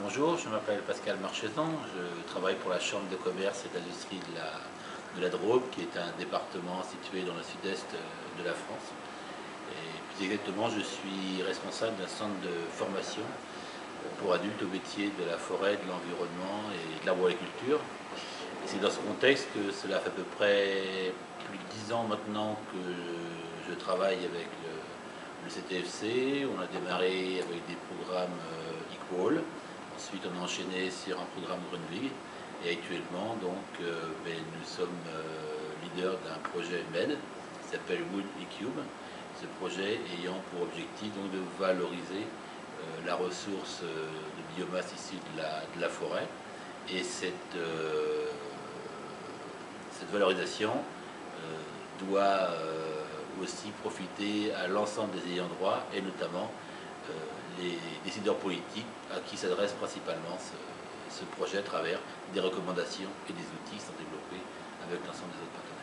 Bonjour, je m'appelle Pascal Marchezan, je travaille pour la Chambre de commerce et d'industrie de la Drôme, qui est un département situé dans le sud-est de la France. Et plus exactement, je suis responsable d'un centre de formation pour adultes au métier de la forêt, de l'environnement et de l'arboriculture. Et c'est dans ce contexte que cela fait à peu près plus de 10 ans maintenant que je travaille avec le CTFC. On a démarré avec des programmes Equal. Ensuite, on a enchaîné sur un programme Grundvig. Et actuellement, donc, nous sommes leaders d'un projet MED qui s'appelle Wood E-Cube. Ce projet ayant pour objectif donc, de valoriser la ressource de biomasse issue de la forêt. Et cette valorisation doit aussi profiter à l'ensemble des ayants droit et notamment les décideurs politiques à qui s'adresse principalement ce projet à travers des recommandations et des outils qui sont développés avec l'ensemble des autres partenaires.